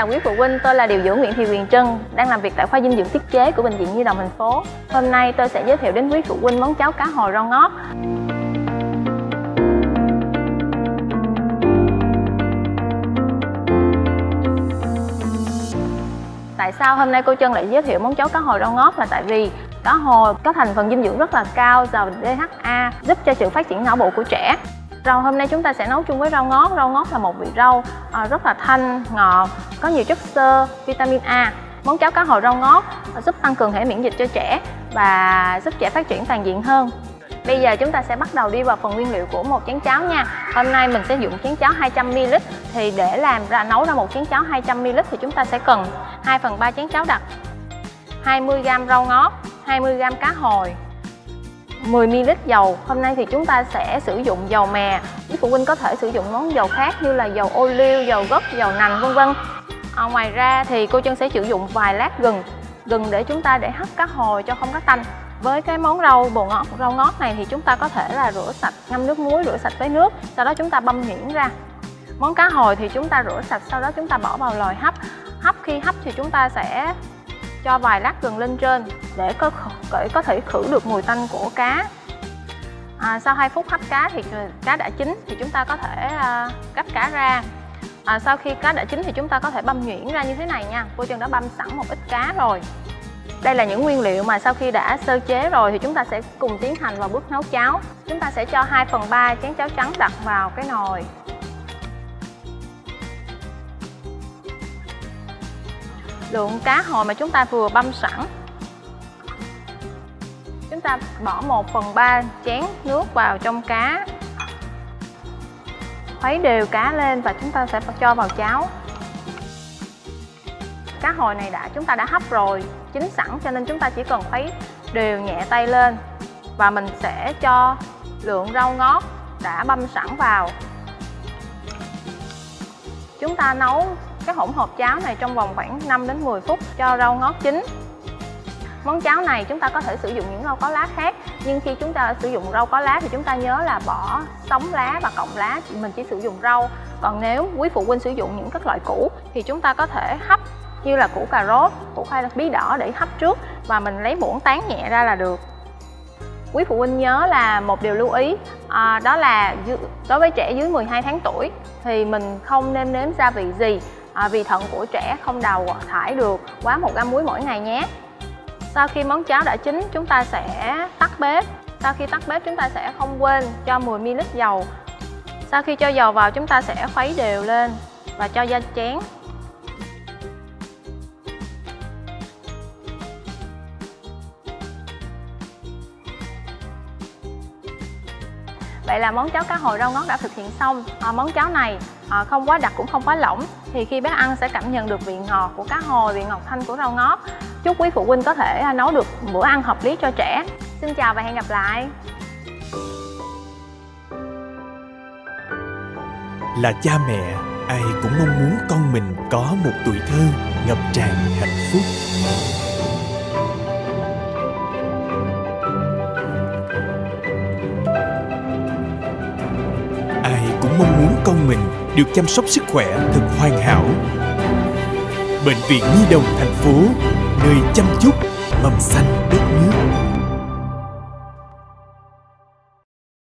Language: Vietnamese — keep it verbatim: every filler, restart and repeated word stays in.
chào quý phụ huynh, tôi là điều dưỡng Nguyễn Thị Huyền Trân, đang làm việc tại khoa dinh dưỡng tiết chế của Bệnh viện Nhi đồng thành phố. Hôm nay tôi sẽ giới thiệu đến quý phụ huynh món cháo cá hồi rau ngót. Tại sao hôm nay cô Trân lại giới thiệu món cháo cá hồi rau ngót là tại vì cá hồi có thành phần dinh dưỡng rất là cao, giàu đê hát a, giúp cho sự phát triển não bộ của trẻ. Rau hôm nay chúng ta sẽ nấu chung với rau ngót. Rau ngót là một vị rau à, rất là thanh, ngọt, có nhiều chất xơ, vitamin A. Món cháo cá hồi rau ngót giúp tăng cường hệ miễn dịch cho trẻ và giúp trẻ phát triển toàn diện hơn. Bây giờ chúng ta sẽ bắt đầu đi vào phần nguyên liệu của một chén cháo nha. Hôm nay mình sẽ dùng chén cháo hai trăm mi li lít. Thì để làm ra nấu ra một chén cháo hai trăm mi li lít thì chúng ta sẽ cần hai phần ba chén cháo đặc, hai mươi gam rau ngót, hai mươi gam cá hồi, mười mi li lít dầu. Hôm nay thì chúng ta sẽ sử dụng dầu mè. Quý phụ huynh có thể sử dụng món dầu khác như là dầu ô liu, dầu gấc, dầu nành vân vân. À, ngoài ra thì cô Trân sẽ sử dụng vài lát gừng, gừng để chúng ta để hấp cá hồi cho không có tanh. Với cái món rau bồ ngót, rau ngót này thì chúng ta có thể là rửa sạch, ngâm nước muối, rửa sạch với nước, sau đó chúng ta băm nhuyễn ra. Món cá hồi thì chúng ta rửa sạch, sau đó chúng ta bỏ vào lò hấp. Hấp khi hấp thì chúng ta sẽ cho vài lát gừng lên trên để có, có thể khử được mùi tanh của cá. À, sau hai phút hấp cá thì cá đã chín thì chúng ta có thể à, gắp cá ra. À, sau khi cá đã chín thì chúng ta có thể băm nhuyễn ra như thế này nha. Cô Trân đã băm sẵn một ít cá rồi. Đây là những nguyên liệu mà sau khi đã sơ chế rồi thì chúng ta sẽ cùng tiến hành vào bước nấu cháo. Chúng ta sẽ cho hai phần ba chén cháo trắng đặt vào cái nồi. Lượng cá hồi mà chúng ta vừa băm sẵn, chúng ta bỏ một phần ba chén nước vào trong cá. Khuấy đều cá lên và chúng ta sẽ cho vào cháo. Cá hồi này đã chúng ta đã hấp rồi, chín sẵn cho nên chúng ta chỉ cần khuấy đều nhẹ tay lên. Và mình sẽ cho lượng rau ngót đã băm sẵn vào. Chúng ta nấu cái hỗn hợp cháo này trong vòng khoảng năm đến mười phút cho rau ngót chín. Món cháo này chúng ta có thể sử dụng những rau có lá khác, nhưng khi chúng ta sử dụng rau có lá thì chúng ta nhớ là bỏ sống lá và cọng lá, mình chỉ sử dụng rau. Còn nếu quý phụ huynh sử dụng những các loại củ thì chúng ta có thể hấp như là củ cà rốt, củ khoai bí đỏ để hấp trước và mình lấy muỗng tán nhẹ ra là được. Quý phụ huynh nhớ là một điều lưu ý, à, đó là đối với trẻ dưới mười hai tháng tuổi thì mình không nên nếm gia vị gì, à, vì thận của trẻ không đào thải được quá một gam muối mỗi ngày nhé. Sau khi món cháo đã chín, chúng ta sẽ tắt bếp. Sau khi tắt bếp chúng ta sẽ không quên cho mười mi li lít dầu. Sau khi cho dầu vào chúng ta sẽ khuấy đều lên và cho ra chén. Vậy là món cháo cá hồi rau ngót đã thực hiện xong. À, món cháo này à, không quá đặc cũng không quá lỏng, thì khi bé ăn sẽ cảm nhận được vị ngọt của cá hồi, vị ngọt thanh của rau ngót. Chúc quý phụ huynh có thể à, nấu được bữa ăn hợp lý cho trẻ. Xin chào và hẹn gặp lại. Là cha mẹ, ai cũng mong muốn con mình có một tuổi thơ ngập tràn hạnh phúc. Cũng mong muốn con mình được chăm sóc sức khỏe thật hoàn hảo. Bệnh viện Nhi đồng thành phố, nơi chăm chút mầm xanh đất nước.